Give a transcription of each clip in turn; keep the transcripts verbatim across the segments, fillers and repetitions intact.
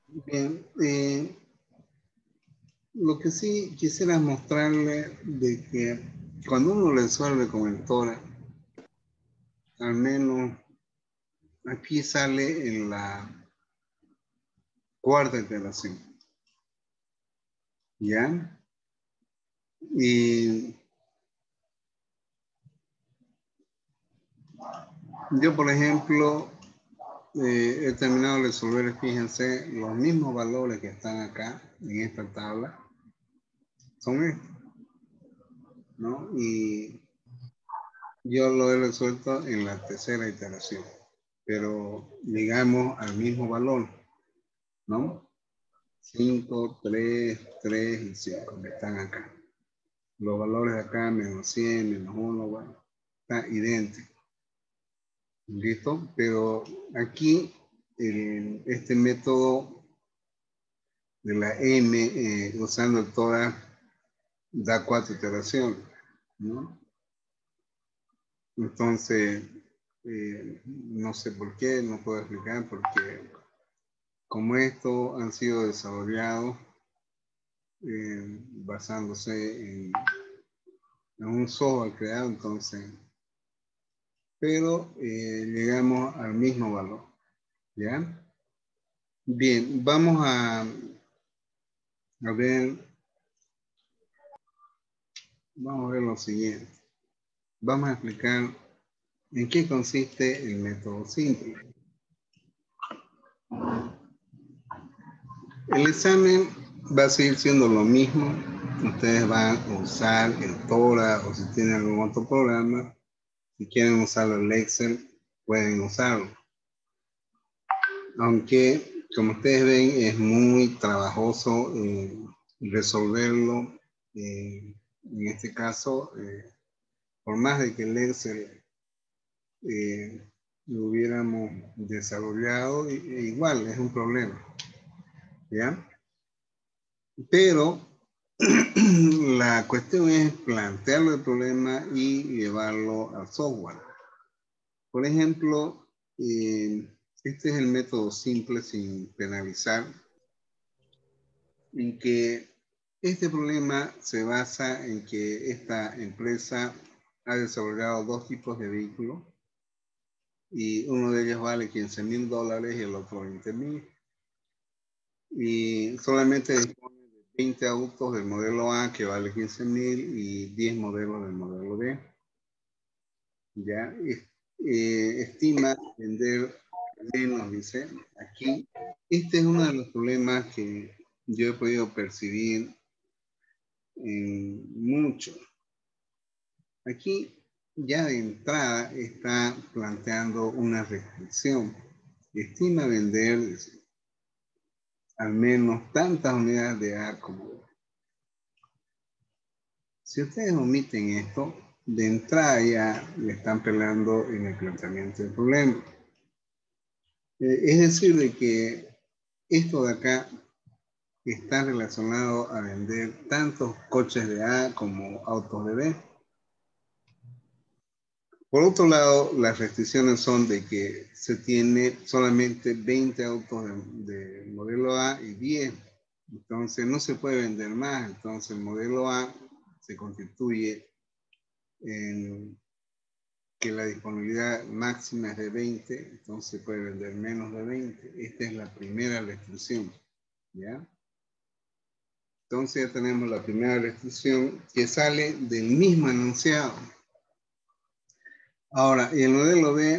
Bien, eh, lo que sí quisiera mostrarle de que cuando uno resuelve con el Tora, al menos aquí sale en la cuarta iteración, ¿ya? Y yo, por ejemplo, eh, he terminado de resolver, fíjense, los mismos valores que están acá en esta tabla son estos, ¿no? Y yo lo he resuelto en la tercera iteración, pero llegamos al mismo valor, ¿no? cinco, tres, tres y cinco que están acá. Los valores de acá, menos cien, menos uno, bueno, está idéntico. ¿Listo? Pero aquí, el, este método de la M, eh, usando el TORA, da cuatro iteraciones, ¿no? Entonces, eh, no sé por qué, no puedo explicar, porque como estos han sido desarrollados eh, basándose en, en un software creado, entonces, pero eh, llegamos al mismo valor, ¿ya? Bien, vamos a, a ver, vamos a ver lo siguiente. Vamos a explicar en qué consiste el método simple. El examen va a seguir siendo lo mismo. Ustedes van a usar el TORA o si tienen algún otro programa. Si quieren usar el Excel, pueden usarlo. Aunque, como ustedes ven, es muy trabajoso eh, resolverlo. Eh, en este caso, eh, por más de que el Excel eh, lo hubiéramos desarrollado, e igual es un problema, ¿ya? Pero la cuestión es plantearlo el problema y llevarlo al software. Por ejemplo, eh, este es el método simple sin penalizar, en que este problema se basa en que esta empresa ha desarrollado dos tipos de vehículos y uno de ellos vale quince mil dólares y el otro veinte mil. Y solamente dispone de veinte autos del modelo A que vale quince mil y diez modelos del modelo B. Ya eh, estima vender menos, dice aquí. Este es uno de los problemas que yo he podido percibir en mucho. Aquí ya de entrada está planteando una restricción. Estima vender al menos tantas unidades de A como B. Si ustedes omiten esto, de entrada ya le están peleando en el planteamiento del problema. Eh, es decir, de que esto de acá está relacionado a vender tantos coches de A como autos de B. Por otro lado, las restricciones son de que se tiene solamente veinte autos de, de modelo A y diez. Entonces no se puede vender más. Entonces el modelo A se constituye en que la disponibilidad máxima es de veinte, entonces se puede vender menos de veinte. Esta es la primera restricción, ¿ya? Entonces ya tenemos la primera restricción que sale del mismo enunciado. Ahora, y el modelo B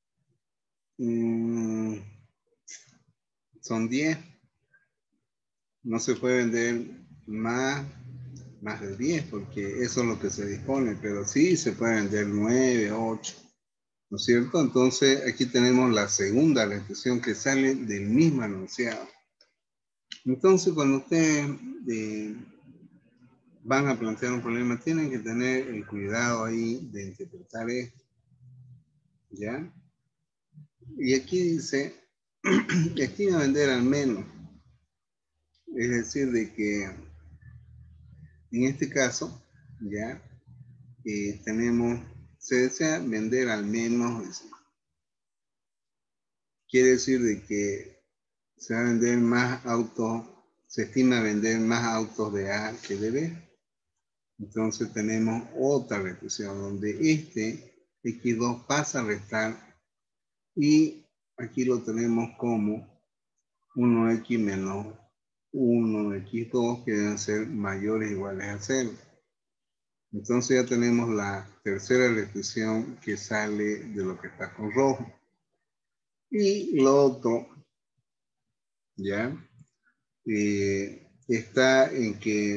mmm, son diez. No se puede vender más, más de diez porque eso es lo que se dispone, pero sí se puede vender nueve, ocho. ¿No es cierto? Entonces aquí tenemos la segunda restricción que sale del mismo enunciado. Entonces cuando ustedes eh, van a plantear un problema, tienen que tener el cuidado ahí de interpretar esto, ¿ya? Y aquí dice, estima vender al menos, es decir, de que en este caso, ¿ya? Eh, tenemos, se desea vender al menos, quiere decir de que se va a vender más autos, se estima vender más autos de A que de B. Entonces tenemos otra restricción donde este equis dos pasa a restar y aquí lo tenemos como uno equis menos uno equis dos que deben ser mayores o iguales a cero. Entonces ya tenemos la tercera restricción que sale de lo que está con rojo. Y lo otro, ya, eh, está en que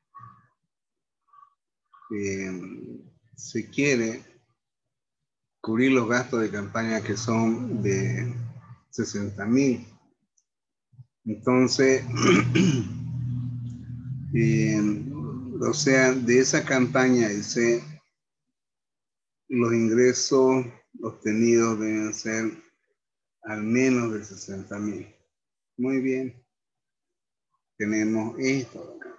eh, se quiere cubrir los gastos de campaña que son de sesenta mil. Entonces, eh, o sea, de esa campaña dice, los ingresos obtenidos deben ser al menos de sesenta mil. Muy bien. Tenemos esto acá.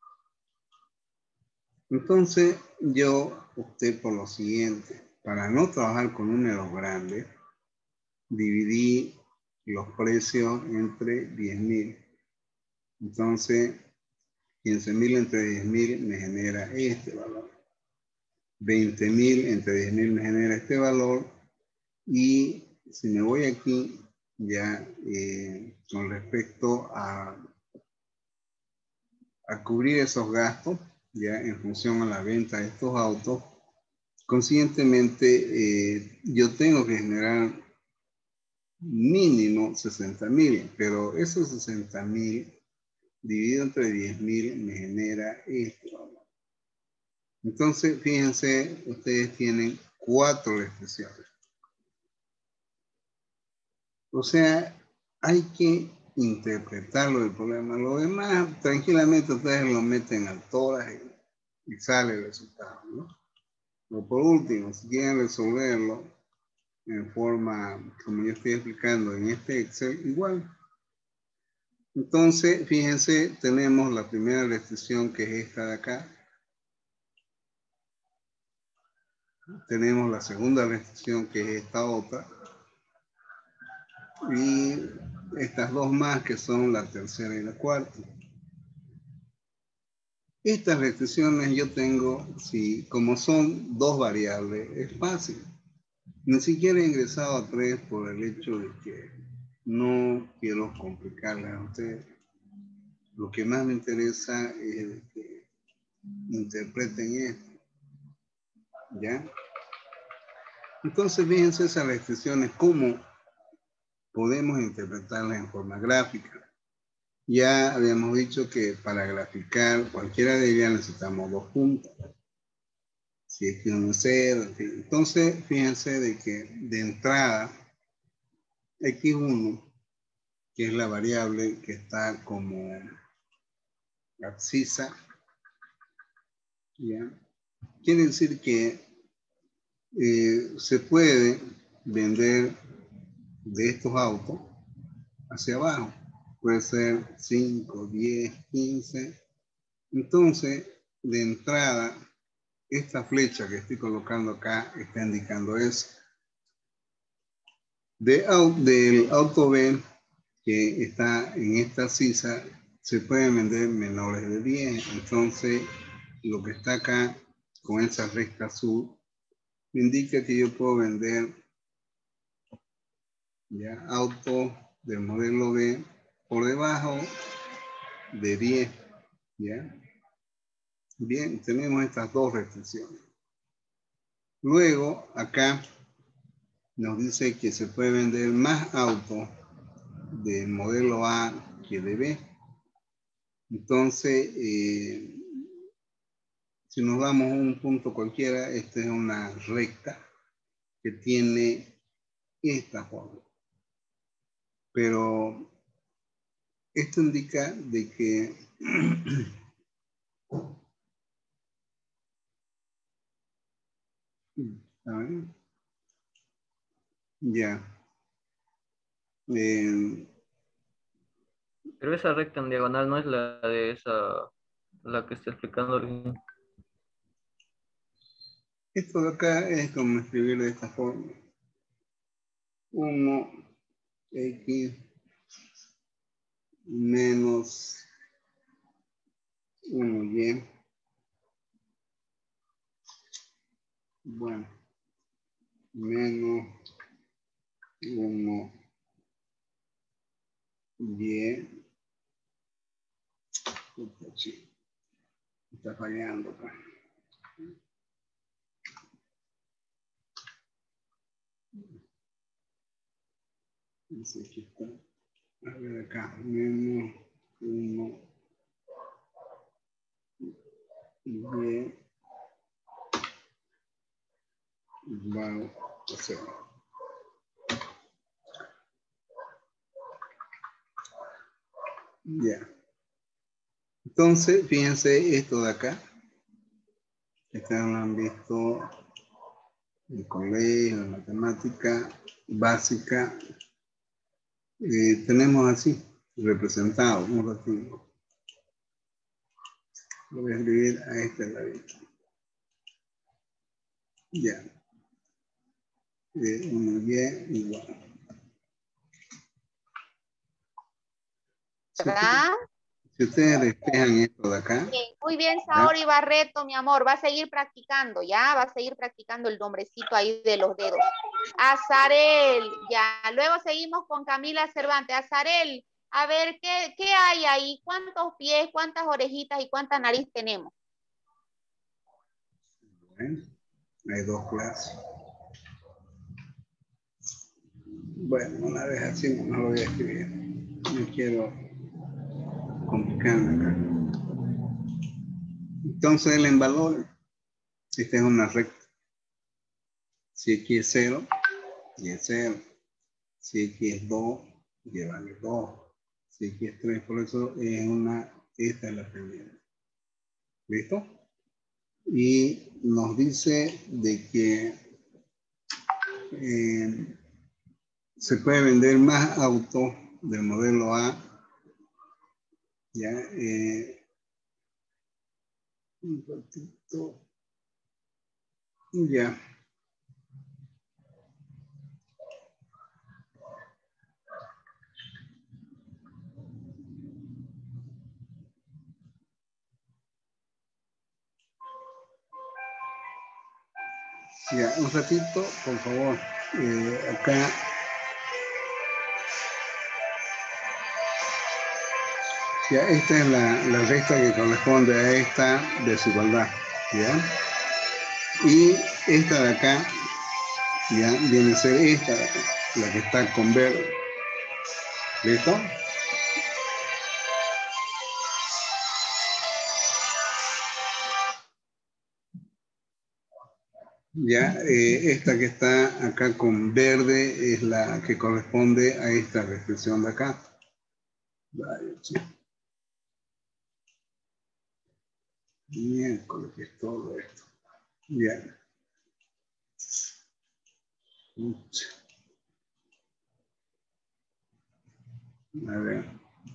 Entonces, yo opté por lo siguiente. Para no trabajar con números grandes, dividí los precios entre diez mil. Entonces, quince mil entre diez mil me genera este valor. veinte mil entre diez mil me genera este valor. Y si me voy aquí, ya eh, con respecto a, a cubrir esos gastos, ya en función a la venta de estos autos, conscientemente eh, yo tengo que generar mínimo sesenta mil, pero esos sesenta mil dividido entre diez mil me genera esto. Entonces, fíjense, ustedes tienen cuatro restricciones. O sea, hay que interpretarlo del problema. Lo demás, tranquilamente ustedes lo meten al toras y, y sale el resultado, ¿no? O por último, si quieren resolverlo en forma, como yo estoy explicando en este Excel, igual. Entonces, fíjense, tenemos la primera restricción que es esta de acá. Tenemos la segunda restricción que es esta otra. Y estas dos más que son la tercera y la cuarta. Estas restricciones yo tengo, si como son dos variables, es fácil. Ni siquiera he ingresado a tres por el hecho de que no quiero complicarles a ustedes. Lo que más me interesa es que interpreten esto. ¿Ya? Entonces, fíjense esas restricciones, cómo podemos interpretarlas en forma gráfica. Ya habíamos dicho que para graficar cualquiera de ellas necesitamos dos puntos. Si es que uno es cero, en fin. Entonces, fíjense de que de entrada, equis uno, que es la variable que está como abscisa, ¿ya? Quiere decir que eh, se puede vender de estos autos hacia abajo. Puede ser cinco, diez, quince. Entonces, de entrada, esta flecha que estoy colocando acá está indicando eso. De, del auto B que está en esta sisa, se pueden vender menores de diez. Entonces, lo que está acá con esa recta azul indica que yo puedo vender ya autos del modelo B por debajo de diez. ¿Ya? Bien, tenemos estas dos restricciones. Luego, acá nos dice que se puede vender más autos del modelo A que de B. Entonces, eh, si nos damos a un punto cualquiera, esta es una recta que tiene esta forma. Pero esto indica de que ¿saben? Ya. Eh, Pero esa recta en diagonal no es la de esa, la que está explicando el... esto de acá es como escribir de esta forma. uno, X, menos uno y. Bueno, menos uno y. Sí, está fallando acá. Dice que está. A ver acá, menos uno y igual a cero. Ya. Entonces, fíjense esto de acá. Ustedes lo han visto en el colegio, en matemática básica. Eh, tenemos así, representado, un ratito. Lo voy a escribir a este ladito. Ya. Eh, uno y igual. Si ustedes, ¿Verdad? si ustedes despejan esto de acá. Sí, muy bien, ¿ya? Saori Barreto, mi amor. Va a seguir practicando, ¿ya? Va a seguir practicando el nombrecito ahí de los dedos. Azarel, ya. Luego seguimos con Camila Cervantes. Azarel, a ver, ¿qué, qué hay ahí? ¿Cuántos pies, cuántas orejitas y cuánta nariz tenemos? Bueno, hay dos clases. Bueno, una vez así no lo voy a escribir. No quiero complicarme acá. Entonces el en valor, esta es una recta. Si aquí es cero, y es cero. Si aquí es dos, y vale dos. Si aquí es tres, por eso es una, esta es la pendiente. ¿Listo? Y nos dice de que eh, se puede vender más autos del modelo A. Ya, eh, un ratito. Ya. Ya, un ratito, por favor. Eh, acá. Ya, esta es la, la recta que corresponde a esta desigualdad. ¿Ya? Y esta de acá, ya, viene a ser esta de acá, la que está con verde. ¿Listo? Ya, eh, esta que está acá con verde es la que corresponde a esta restricción de acá. Vale, sí. Miércoles, que es todo esto. Ya. Uch. A ver.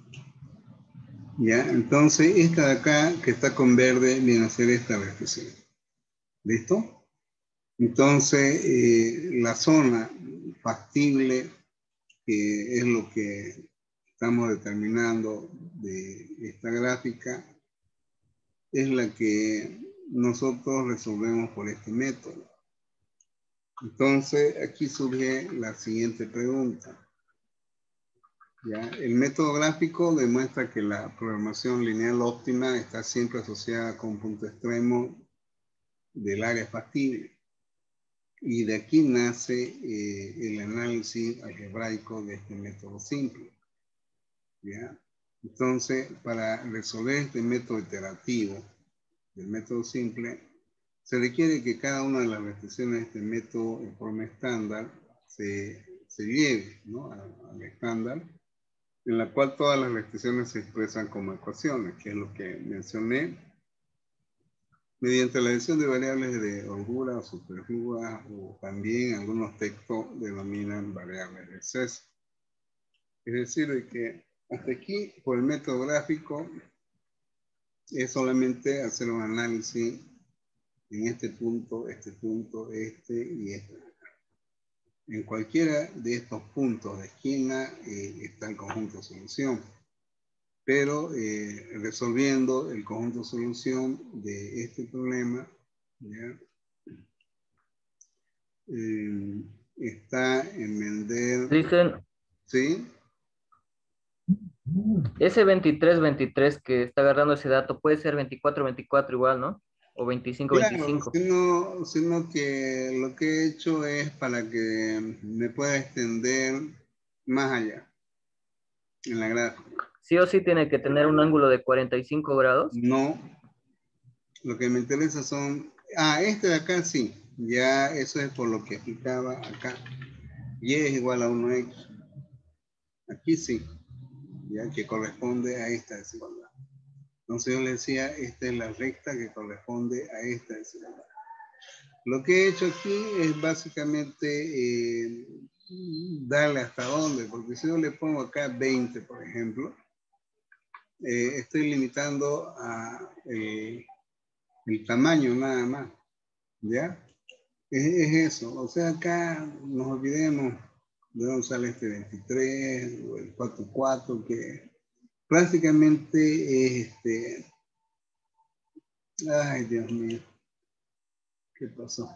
Ya, entonces esta de acá que está con verde viene a ser esta restricción. ¿Listo? Entonces, eh, la zona factible, que es lo que estamos determinando de esta gráfica, es la que nosotros resolvemos por este método. Entonces, aquí surge la siguiente pregunta. ¿Ya? El método gráfico demuestra que la programación lineal óptima está siempre asociada con un punto extremo del área factible. Y de aquí nace eh, el análisis algebraico de este método simple. ¿Ya? Entonces, para resolver este método iterativo del método simple, se requiere que cada una de las restricciones de este método en forma estándar se, se lleve, ¿no?, al estándar, en la cual todas las restricciones se expresan como ecuaciones, que es lo que mencioné, mediante la adición de variables de holgura o superfluas, o también algunos textos denominan variables de exceso. Es decir, de que hasta aquí, por el método gráfico, es solamente hacer un análisis en este punto, este punto, este y este. En cualquiera de estos puntos de esquina eh, está el conjunto de solución. pero eh, resolviendo el conjunto de solución de este problema, ¿ya? Eh, está en Mendel, Dicen, ¿sí? ese veintitrés veintitrés que está agarrando ese dato puede ser veinticuatro veinticuatro igual, ¿no? O veinticinco Claro, veinticinco. sino, sino que lo que he hecho es para que me pueda extender más allá en la gráfica. Sí o sí tiene que tener un ángulo de cuarenta y cinco grados. No, lo que me interesa son... Ah, este de acá sí, ya eso es por lo que explicaba acá. Y es igual a uno x. Aquí sí, ya que corresponde a esta desigualdad. Entonces yo le decía, esta es la recta que corresponde a esta desigualdad. Lo que he hecho aquí es básicamente eh, darle hasta dónde, porque si yo le pongo acá veinte, por ejemplo, eh, estoy limitando a eh, el tamaño nada más, ¿ya? Es, es eso, o sea, acá nos olvidemos de dónde sale este veintitrés o el cuatro cuatro, que prácticamente es este... Ay, Dios mío, ¿qué pasó?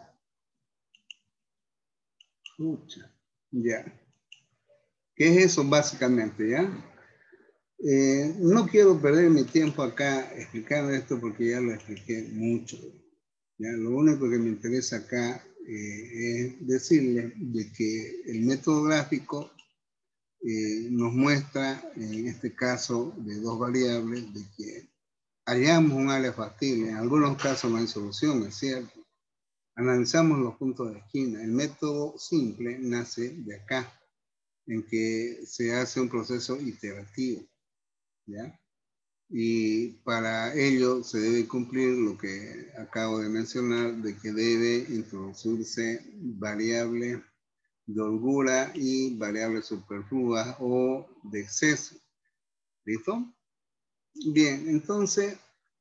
Pucha, ya. ¿Qué es eso básicamente, ya? Eh, no quiero perder mi tiempo acá explicando esto porque ya lo expliqué mucho. ¿Ya? Lo único que me interesa acá eh, es decirles de que el método gráfico eh, nos muestra, en este caso de dos variables, de que hallamos un área factible. En algunos casos no hay solución, es cierto. Analizamos los puntos de esquina. El método simple nace de acá, en que se hace un proceso iterativo, ¿ya? Y para ello se debe cumplir lo que acabo de mencionar, de que debe introducirse variables de holgura y variables superfluas o de exceso. ¿Listo? Bien, entonces,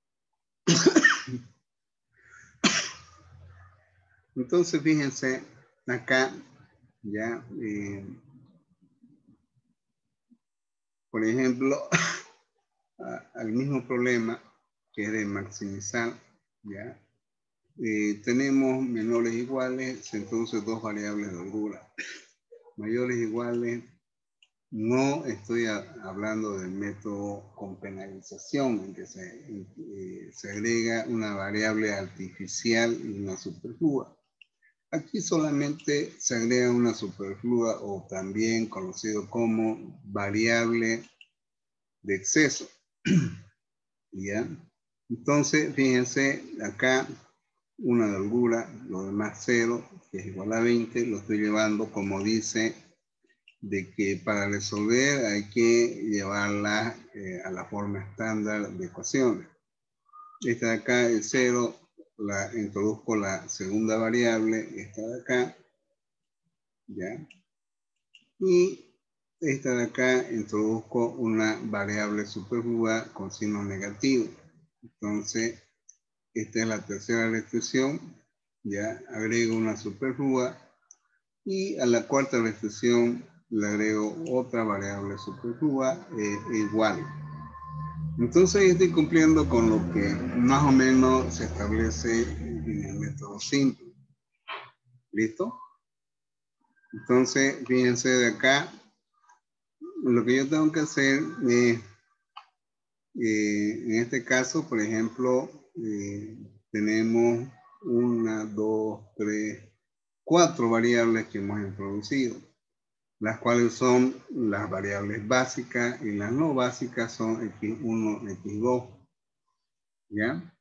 entonces fíjense acá, ya, eh, por ejemplo, a, al mismo problema que es de maximizar, ya, eh, tenemos menores iguales, se introducen dos variables de holgura. Mayores iguales, no estoy a, hablando del método con penalización, en que se, en que se agrega una variable artificial y una superflua. Aquí solamente se agrega una superflua, o también conocido como variable de exceso. ¿Ya? Entonces, fíjense, acá una de holgura, lo demás cero, que es igual a veinte, lo estoy llevando como dice, de que para resolver hay que llevarla eh, a la forma estándar de ecuaciones. Esta de acá es cero, la introduzco la segunda variable, esta de acá, ¿ya? Y esta de acá introduzco una variable superflua con signo negativo. Entonces, esta es la tercera restricción, ya agrego una superflua, y a la cuarta restricción le agrego otra variable superflua eh, igual. Entonces estoy cumpliendo con lo que más o menos se establece en el método simple. ¿Listo? Entonces, fíjense de acá, lo que yo tengo que hacer es, eh, en este caso, por ejemplo, eh, tenemos una, dos, tres, cuatro variables que hemos introducido, las cuales son las variables básicas, y las no básicas son equis uno, equis dos, ¿ya?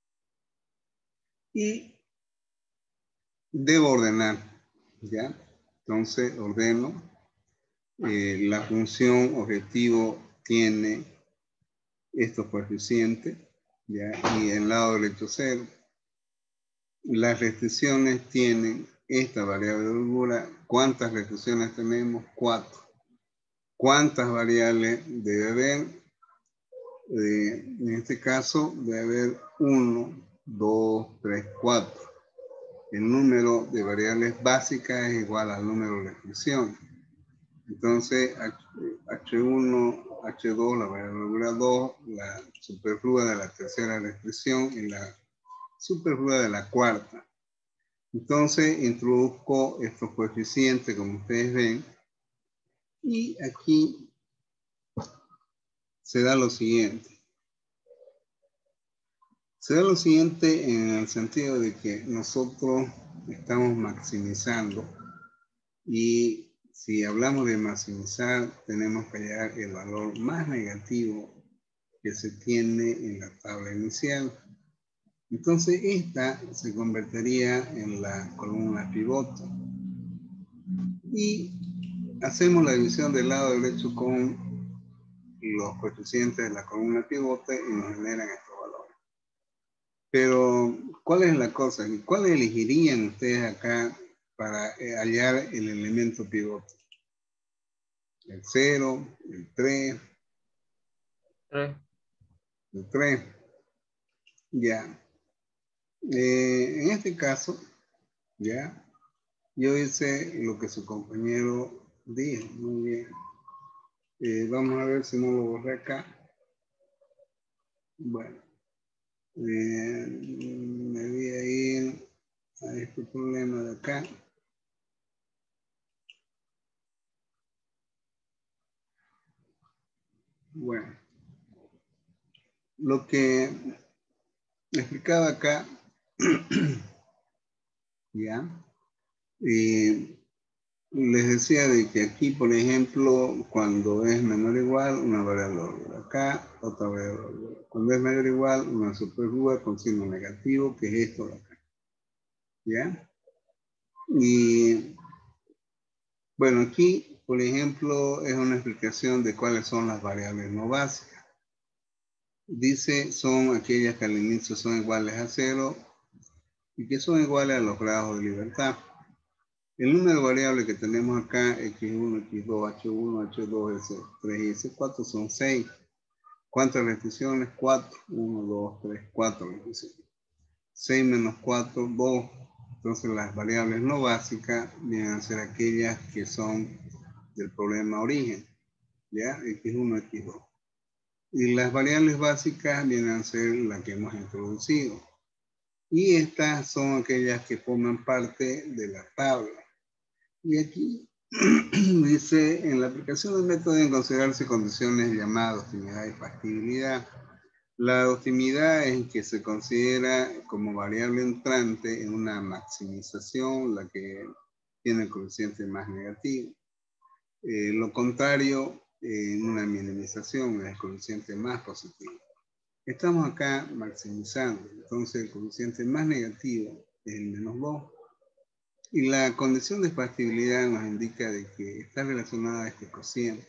Y debo ordenar, ¿ya? Entonces ordeno, eh, la función objetivo tiene estos coeficientes, ¿ya? Y el lado derecho cero. Las restricciones tienen esta variable de holgura. ¿Cuántas restricciones tenemos? Cuatro. ¿Cuántas variables debe haber? Eh, en este caso debe haber uno, dos, tres, cuatro. El número de variables básicas es igual al número de restricciones. Entonces, H uno H dos, la variable regular dos, la superflua de la tercera restricción y la superflua de la cuarta. Entonces introduzco estos coeficientes como ustedes ven y aquí se da lo siguiente. Se da lo siguiente en el sentido de que nosotros estamos maximizando y si hablamos de maximizar tenemos que hallar el valor más negativo que se tiene en la tabla inicial. Entonces esta se convertiría en la columna pivote. Y hacemos la división del lado derecho con los coeficientes de la columna pivote y nos generan estos valores. Pero, ¿cuál es la cosa? ¿Cuál elegirían ustedes acá para hallar el elemento pivote? El cero, el tres, tres. el tres. Ya. Eh, en este caso, ya, yo hice lo que su compañero dijo. Muy bien. Eh, vamos a ver si no lo borré acá. Bueno. Eh, me voy a ir a este problema de acá. Bueno. Lo que explicaba acá, ya, y les decía de que aquí, por ejemplo, cuando es menor o igual, una variable regular. Acá, otra variable regular. Cuando es mayor o igual, una superflua con signo negativo, que es esto de acá. ¿Ya? Y, bueno, aquí, por ejemplo, es una explicación de cuáles son las variables no básicas. Dice, son aquellas que al inicio son iguales a cero y que son iguales a los grados de libertad. El número de variables que tenemos acá, equis uno, equis dos, hache uno, hache dos, ese tres y ese cuatro son seis. ¿Cuántas restricciones? cuatro. uno, dos, tres, cuatro restricciones. seis menos cuatro, dos. Entonces las variables no básicas vienen a ser aquellas que son del problema origen. ¿Ya? equis uno, equis dos. Y las variables básicas vienen a ser las que hemos introducido. Y estas son aquellas que forman parte de la tabla. Y aquí dice, en la aplicación del método deben considerarse condiciones llamadas optimidad y factibilidad. La optimidad es que se considera como variable entrante en una maximización, la que tiene el coeficiente más negativo. Eh, lo contrario, eh, en una minimización, es el coeficiente más positivo. Estamos acá maximizando, entonces el coeficiente más negativo es el menos dos. Y la condición de factibilidad nos indica de que está relacionada a este cociente.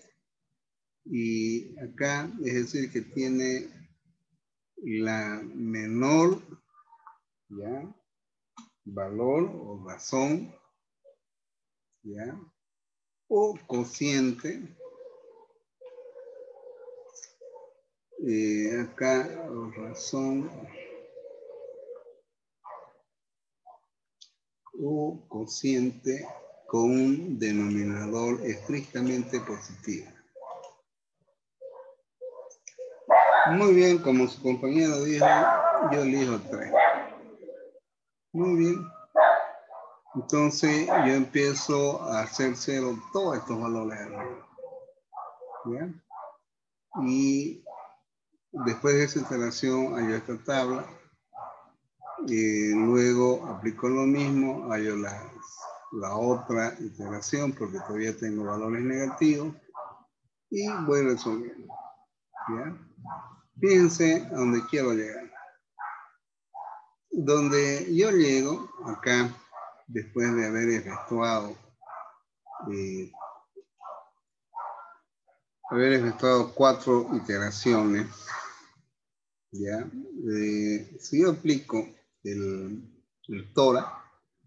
Y acá es decir que tiene la menor, ¿ya? Valor o razón, ¿ya? O cociente. Eh, acá razón o cociente con un denominador estrictamente positivo. Muy bien, como su compañero dijo, yo elijo tres. Muy bien. Entonces yo empiezo a hacer cero todos estos valores arriba. ¿Ya? Y después de esa iteración hallo esta tabla. Y luego aplico lo mismo, hallo la, la otra iteración porque todavía tengo valores negativos. Y voy resolviendo. ¿Ya? Fíjense a donde quiero llegar. Donde yo llego acá, después de haber efectuado, eh, haber efectuado cuatro iteraciones, ¿ya? Eh, si yo aplico el, el TORA,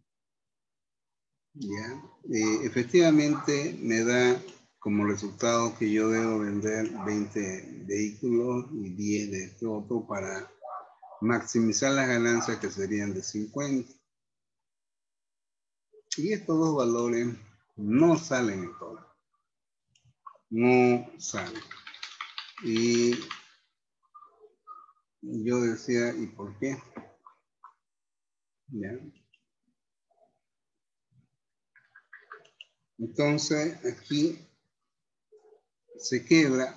¿ya? Eh, efectivamente me da como resultado que yo debo vender veinte vehículos y diez de este otro para maximizar las ganancias que serían de cincuenta. Y estos dos valores no salen en TORA. No salen. Y yo decía, ¿y por qué? ¿Ya? Entonces, aquí se quebra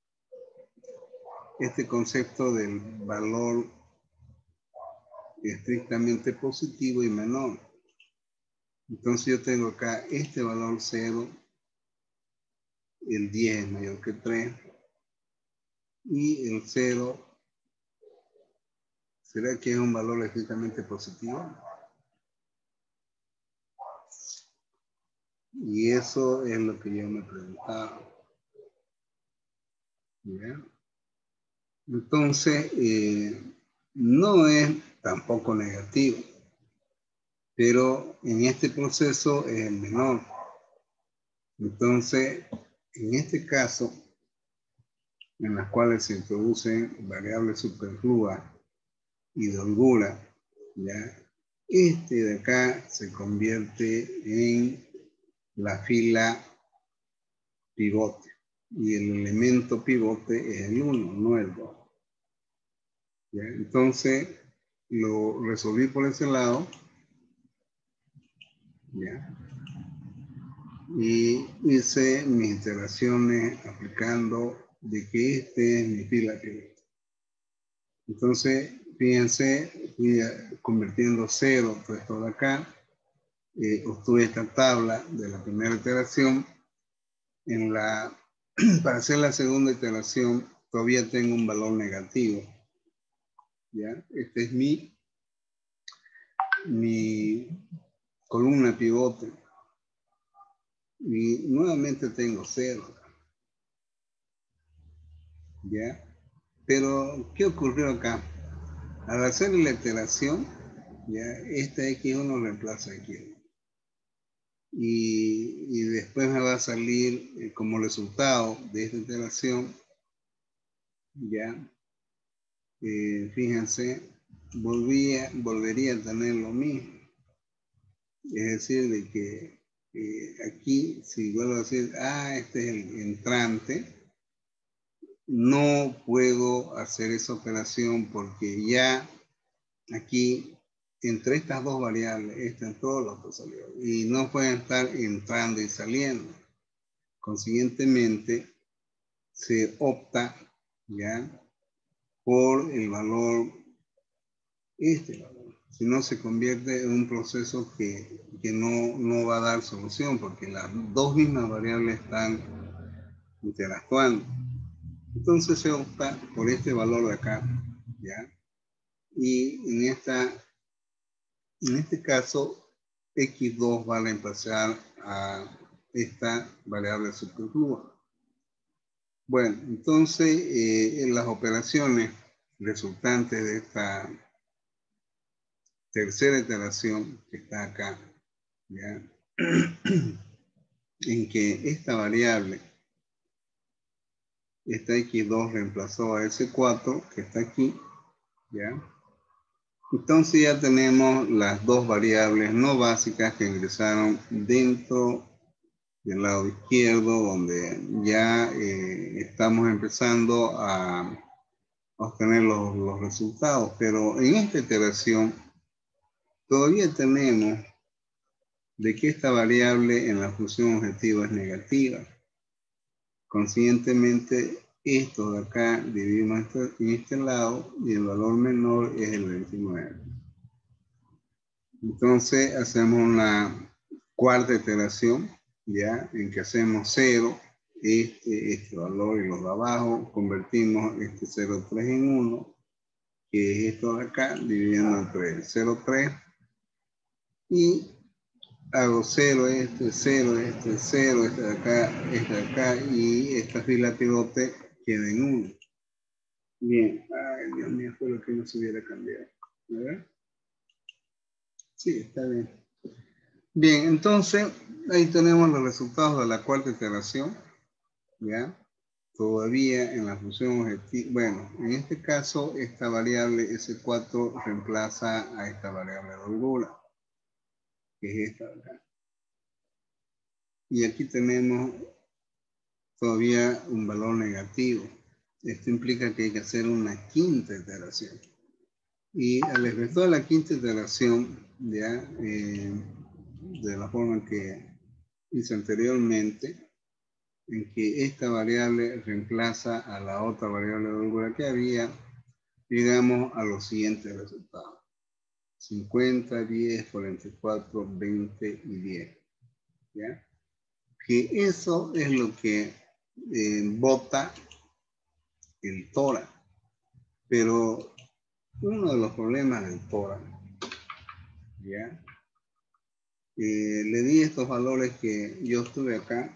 este concepto del valor estrictamente positivo y menor. Entonces yo tengo acá este valor cero, el diez es mayor que tres, y el cero, ¿será que es un valor estrictamente positivo? Y eso es lo que yo me preguntaba. ¿Ya? Entonces, eh, no es tampoco negativo, pero en este proceso es el menor. Entonces, en este caso, en las cuales se introducen variables superfluas y de holgura, ¿ya? Este de acá se convierte en la fila pivote y el elemento pivote es el uno, no el dos. ¿Ya? Entonces, lo resolví por ese lado, ¿ya? Y hice mis iteraciones aplicando de que este es mi fila pivote. Entonces, fíjense, fui convirtiendo cero todo esto de acá. Eh, obtuve esta tabla de la primera iteración. En la, para hacer la segunda iteración, todavía tengo un valor negativo. ¿Ya? Este es mi, mi columna pivote. Y nuevamente tengo cero. ¿Ya? Pero, ¿qué ocurrió acá? Al hacer la iteración, ¿ya? Esta equis uno reemplaza equis dos. Y, y después me va a salir eh, como resultado de esta iteración, ya, eh, fíjense, volvía, volvería a tener lo mismo. Es decir, de que eh, aquí, si vuelvo a decir, ah, este es el entrante, no puedo hacer esa operación porque ya aquí, entre estas dos variables, esta entró, la otra salió. Y no pueden estar entrando y saliendo. Consiguientemente, se opta ya por el valor, este valor. Si no, se convierte en un proceso que, que no, no va a dar solución porque las dos mismas variables están interactuando. Entonces se opta por este valor de acá, ¿ya? Y en, esta, en este caso, equis dos va a reemplazar a esta variable superflua. Bueno, entonces eh, en las operaciones resultantes de esta tercera iteración que está acá, ¿ya? En que esta variable, esta equis dos reemplazó a ese cuatro que está aquí, ¿ya? Entonces ya tenemos las dos variables no básicas que ingresaron dentro del lado izquierdo, donde ya eh, estamos empezando a obtener los, los resultados, pero en esta iteración todavía tenemos de que esta variable en la función objetivo es negativa. Consiguientemente, esto de acá dividimos esto en este lado y el valor menor es el veintinueve. Entonces hacemos una cuarta iteración, ya, en que hacemos cero, este, este valor y los de abajo, convertimos este cero coma tres en uno, que es esto de acá, dividiendo entre cero coma tres, y hago cero, este, cero, este, cero, este de acá, este de acá, y esta fila pivote queda en uno. Bien, ay Dios mío, fue lo que no se hubiera cambiado. ¿Verdad? Sí, está bien. Bien, entonces, ahí tenemos los resultados de la cuarta iteración, ¿ya? Todavía en la función objetivo, bueno, en este caso, esta variable ese cuatro reemplaza a esta variable de holgura, que es esta de acá. Y aquí tenemos todavía un valor negativo. esto implica que hay que hacer una quinta iteración. Y al efectuar la quinta iteración, ya, eh, de la forma que hice anteriormente, en que esta variable reemplaza a la otra variable de holgura que había, llegamos a los siguientes resultados. cincuenta, diez, cuarenta y cuatro, veinte y diez. ¿Ya? Que eso es lo que eh, bota el TORA. Pero uno de los problemas del TORA, ¿ya? Eh, le di estos valores que yo estuve acá,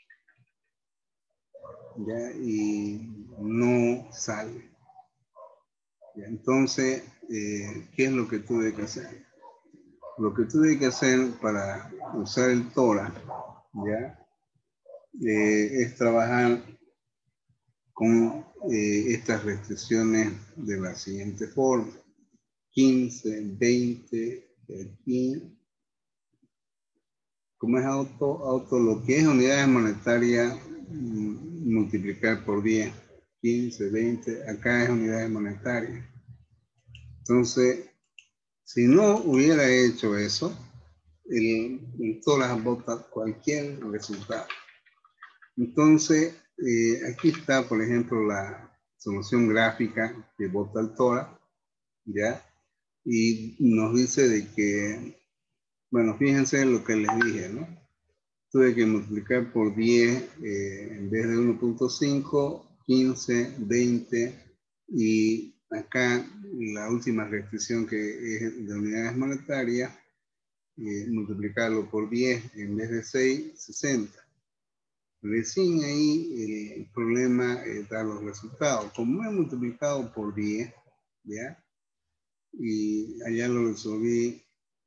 ¿ya? Y no sale. ¿Ya? Entonces, eh, ¿qué es lo que tuve que hacer? Lo que tuve que hacer para usar el TORA, ¿ya? Eh, es trabajar con eh, estas restricciones de la siguiente forma. quince, veinte, aquí. Como es auto, auto, lo que es unidades monetarias, mm, multiplicar por diez, quince, veinte, acá es unidades monetarias. Entonces, si no hubiera hecho eso, el, el TORA bota cualquier resultado. Entonces, eh, aquí está, por ejemplo, la solución gráfica que bota el TORA, ¿ya? Y nos dice de que, bueno, fíjense lo que les dije, ¿no? Tuve que multiplicar por diez eh, en vez de uno punto cinco, quince, veinte y acá la última restricción que es de unidades monetarias, eh, multiplicarlo por diez en vez de seis, sesenta. Recién ahí el problema eh, da los resultados. Como he multiplicado por diez, ¿ya? Y allá lo resolví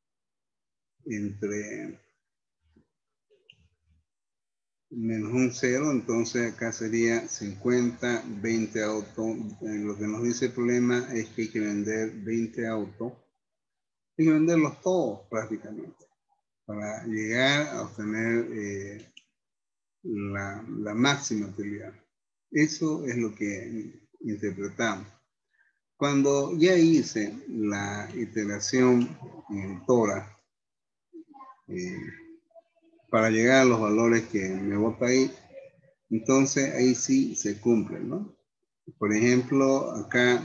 entre menos un cero, entonces acá sería cincuenta, veinte autos. Eh, lo que nos dice el problema es que hay que vender veinte autos. Hay que venderlos todos prácticamente para llegar a obtener eh, la, la máxima utilidad. Eso es lo que interpretamos. Cuando ya hice la iteración en TORA, eh, para llegar a los valores que me bota ahí, entonces ahí sí se cumple, ¿no? Por ejemplo, acá,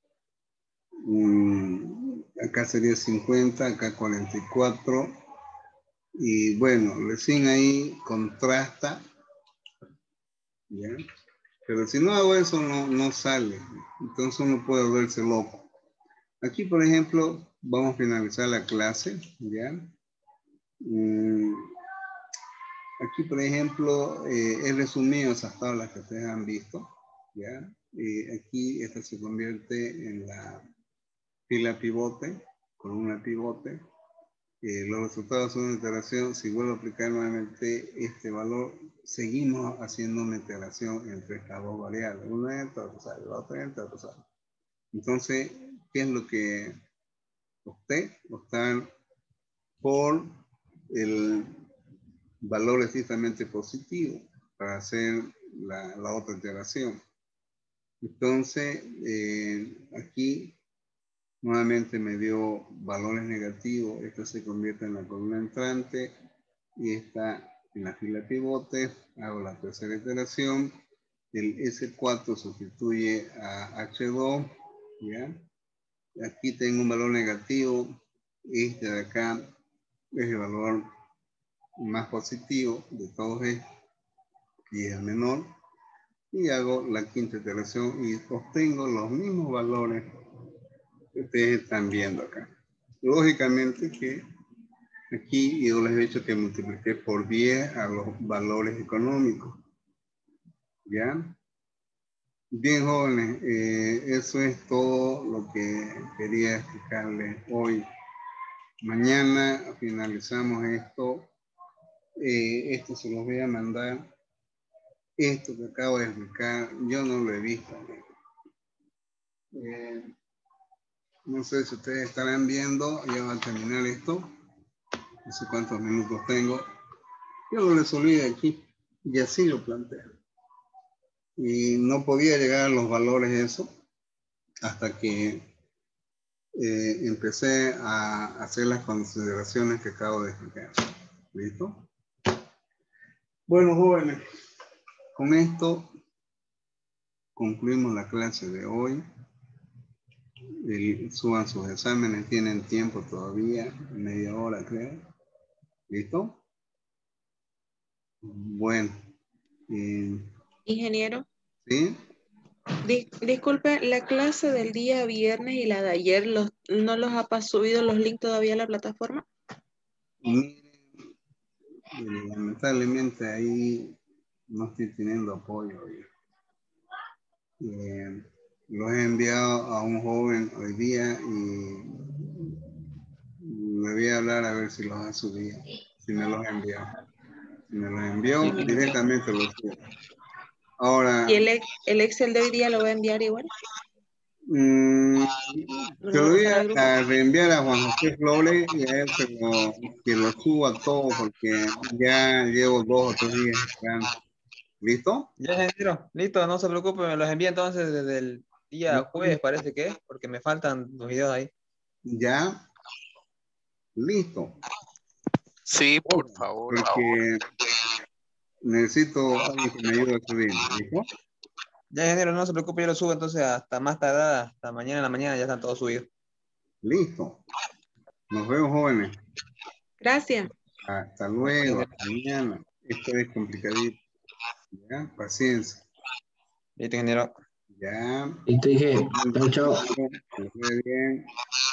um, acá sería cincuenta, acá cuarenta y cuatro, y bueno, recién ahí contrasta, ¿ya? Pero si no hago eso, no, no sale, entonces uno puede verse loco. Aquí, por ejemplo, vamos a finalizar la clase, ¿ya? Um, Aquí, por ejemplo, eh, he resumido esas tablas que ustedes han visto, ¿ya? Eh, aquí esta se convierte en la fila pivote, columna pivote. Eh, los resultados son una iteración. Si vuelvo a aplicar nuevamente este valor, seguimos haciendo una iteración entre estas dos variables. Una entra, otra sale, la otra entra, otra sale. Entonces, ¿qué es lo que usted optar por el valor estrictamente positivo para hacer la, la otra iteración? Entonces, eh, aquí nuevamente me dio valores negativos. Esto se convierte en la columna entrante y está en la fila pivote. Hago la tercera iteración. El ese cuatro sustituye a hache dos, ¿ya? Aquí tengo un valor negativo. Este de acá es el valor más positivo de todos estos y es el menor. Y hago la quinta iteración y obtengo los mismos valores que ustedes están viendo acá. Lógicamente que aquí yo les he dicho que multipliqué por diez a los valores económicos. ¿Ya? Bien, jóvenes, eh, eso es todo lo que quería explicarles hoy. Mañana finalizamos esto. Eh, esto se los voy a mandar. Esto que acabo de explicar, yo no lo he visto. Eh, no sé si ustedes estarán viendo, ya va a terminar esto. No sé cuántos minutos tengo. Yo lo resolví aquí y así lo planteo. y no podía llegar a los valores eso hasta que eh, empecé a hacer las consideraciones que acabo de explicar. ¿Listo? Bueno, jóvenes, con esto concluimos la clase de hoy. El, suban sus exámenes, tienen tiempo todavía, media hora creo. ¿Listo? Bueno. Eh, Ingeniero. ¿Sí? Dis- disculpe, la clase del día viernes y la de ayer, los, ¿no los ha subido los links todavía a la plataforma? Miren, eh, lamentablemente ahí no estoy teniendo apoyo. Eh, los he enviado a un joven hoy día y me voy a hablar a ver si los ha subido, si me los ha enviado. Si me los envió, Y- directamente los subo. Ahora, ¿Y el, ex- el Excel de hoy día lo va a enviar igual? mm, ¿Lo se va lo a voy pasar al grupo? a reenviar a Juan José Flores y a él se lo, que lo suba todo porque ya llevo dos o tres días esperando. ¿Listo? Ya, ingeniero, listo, no se preocupe, me los envía entonces desde el día jueves, parece que es, porque me faltan los videos ahí. Ya. Listo. Sí, por Ojo, favor. porque necesito alguien que me ayude a subir. ¿Listo? Ya, ingeniero, no se preocupe, yo lo subo entonces hasta más tardar, hasta mañana en la mañana ya están todos subidos. Listo. Nos vemos, jóvenes. Gracias. Hasta luego. Hasta mañana. Esto es complicadito. ¿Ya? Paciencia. Listo, ingeniero. Ya. Y te dije, chao, chao. Que les vaya bien.